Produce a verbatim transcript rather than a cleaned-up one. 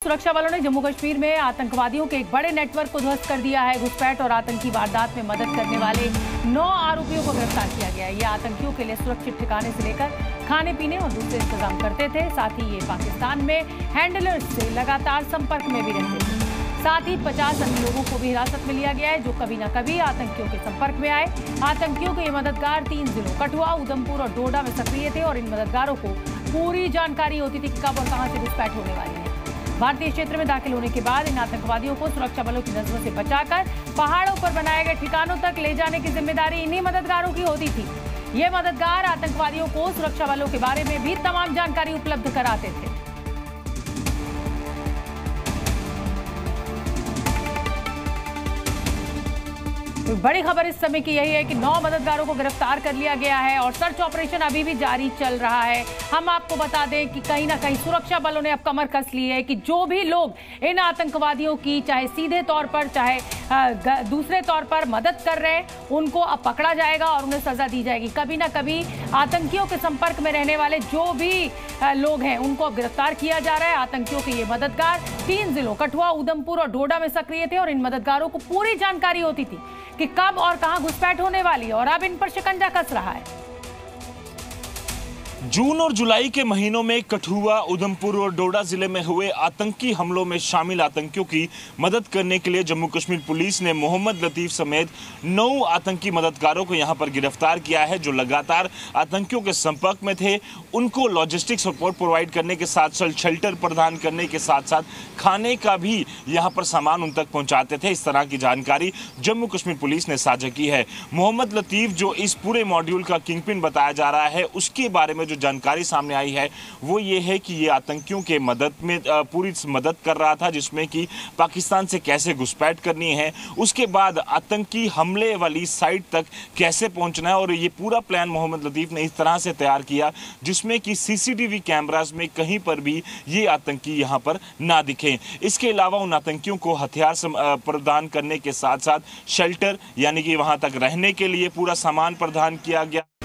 सुरक्षा बलों ने जम्मू कश्मीर में आतंकवादियों के एक बड़े नेटवर्क को ध्वस्त कर दिया है। घुसपैठ और आतंकी वारदात में मदद करने वाले नौ आरोपियों को गिरफ्तार किया गया है। ये आतंकियों के लिए सुरक्षित ठिकाने से लेकर खाने पीने और दूसरे इंतजाम करते थे। साथ ही ये पाकिस्तान में हैंडलर्स से लगातार संपर्क में भी रहते थे। साथ ही पचास अन्य लोगों को भी हिरासत में लिया गया है जो कभी न कभी आतंकियों के संपर्क में आए। आतंकियों के ये मददगार तीन जिलों कठुआ, उधमपुर और डोडा में सक्रिय थे और इन मददगारों को पूरी जानकारी होती थी कि कब और कहां से घुसपैठ होने वाली है। भारतीय क्षेत्र में दाखिल होने के बाद इन आतंकवादियों को सुरक्षा बलों की नजरों से बचाकर पहाड़ों पर बनाए गए ठिकानों तक ले जाने की जिम्मेदारी इन्हीं मददगारों की होती थी। ये मददगार आतंकवादियों को सुरक्षा बलों के बारे में भी तमाम जानकारी उपलब्ध कराते थे। तो बड़ी खबर इस समय की यही है कि नौ मददगारों को गिरफ्तार कर लिया गया है और सर्च ऑपरेशन अभी भी जारी चल रहा है। हम आपको बता दें कि कहीं ना कहीं सुरक्षा बलों ने अब कमर कस ली है कि जो भी लोग इन आतंकवादियों की चाहे सीधे तौर पर चाहे दूसरे तौर पर मदद कर रहे हैं उनको अब पकड़ा जाएगा और उन्हें सजा दी जाएगी। कभी ना कभी आतंकियों के संपर्क में रहने वाले जो भी लोग हैं उनको अब गिरफ्तार किया जा रहा है। आतंकियों के ये मददगार तीन जिलों कठुआ, उधमपुर और डोडा में सक्रिय थे और इन मददगारों को पूरी जानकारी होती थी कि कब और कहां घुसपैठ होने वाली है और अब इन पर शिकंजा कस रहा है। जून और जुलाई के महीनों में कठुआ, उधमपुर और डोडा जिले में हुए आतंकी हमलों में शामिल आतंकियों की मदद करने के लिए जम्मू कश्मीर पुलिस ने मोहम्मद लतीफ समेत नौ आतंकी मददगारों को यहां पर गिरफ्तार किया है जो लगातार आतंकियों के संपर्क में थे। उनको लॉजिस्टिक सपोर्ट प्रोवाइड करने के साथ साथ शेल्टर प्रदान करने के साथ साथ खाने का भी यहां पर सामान उन तक पहुंचाते थे। इस तरह की जानकारी जम्मू कश्मीर पुलिस ने साझा की है। मोहम्मद लतीफ जो इस पूरे मॉड्यूल का किंगपिन बताया जा रहा है उसके बारे में जो जानकारी सामने आई है वो ये है कि ये आतंकियों के मदद में पूरी मदद कर रहा था जिसमें कि पाकिस्तान से कैसे घुसपैठ करनी है, उसके बाद आतंकी हमले वाली साइट तक कैसे पहुंचना है और ये पूरा प्लान मोहम्मद लतीफ ने इस तरह से तैयार किया जिसमें कि सीसीटीवी कैमरास में कहीं पर भी ये आतंकी यहाँ पर ना दिखे। इसके अलावा उन आतंकियों को हथियार प्रदान करने के साथ साथ शेल्टर यानी कि वहां तक रहने के लिए पूरा सामान प्रदान किया गया।